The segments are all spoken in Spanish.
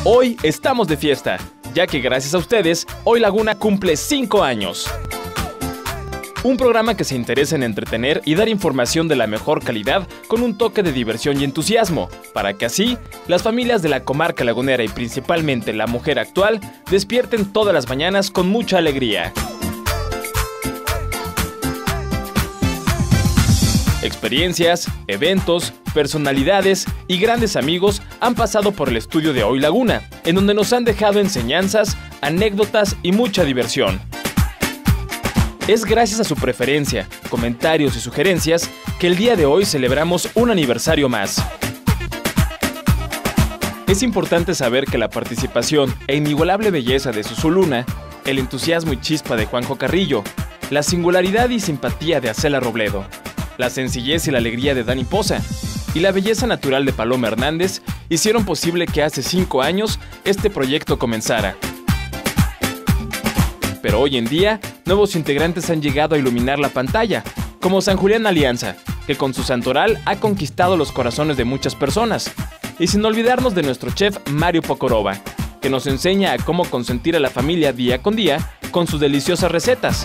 Hoy estamos de fiesta, ya que gracias a ustedes, Hoy Laguna cumple 5 años. Un programa que se interesa en entretener y dar información de la mejor calidad con un toque de diversión y entusiasmo, para que así las familias de la comarca lagunera y principalmente la mujer actual despierten todas las mañanas con mucha alegría. Experiencias, eventos, personalidades y grandes amigos han pasado por el estudio de Hoy Laguna, en donde nos han dejado enseñanzas, anécdotas y mucha diversión. Es gracias a su preferencia, comentarios y sugerencias que el día de hoy celebramos un aniversario más. Es importante saber que la participación e inigualable belleza de Susu Luna, el entusiasmo y chispa de Juanjo Carrillo, la singularidad y simpatía de Acela Robledo, la sencillez y la alegría de Dani Poza y la belleza natural de Paloma Hernández hicieron posible que hace 5 años este proyecto comenzara. Pero hoy en día, nuevos integrantes han llegado a iluminar la pantalla, como San Julián Alianza, que con su santoral ha conquistado los corazones de muchas personas. Y sin olvidarnos de nuestro chef Mario Pokoroba, que nos enseña a cómo consentir a la familia día con día con sus deliciosas recetas.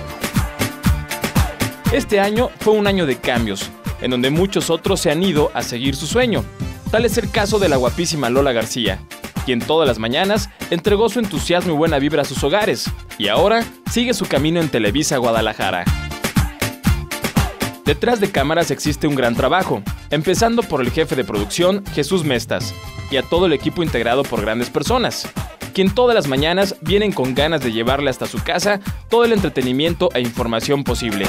Este año fue un año de cambios, en donde muchos otros se han ido a seguir su sueño. Tal es el caso de la guapísima Lola García, quien todas las mañanas entregó su entusiasmo y buena vibra a sus hogares, y ahora sigue su camino en Televisa Guadalajara. Detrás de cámaras existe un gran trabajo, empezando por el jefe de producción, Jesús Mestas, y a todo el equipo integrado por grandes personas, quien todas las mañanas vienen con ganas de llevarle hasta su casa todo el entretenimiento e información posible.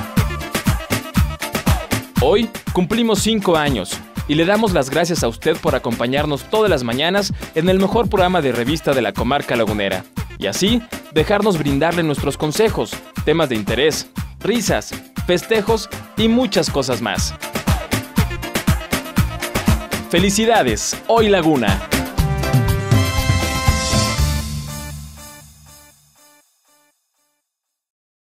Hoy cumplimos 5 años y le damos las gracias a usted por acompañarnos todas las mañanas en el mejor programa de revista de la comarca lagunera y así dejarnos brindarle nuestros consejos, temas de interés, risas, festejos y muchas cosas más. ¡Felicidades, Hoy Laguna!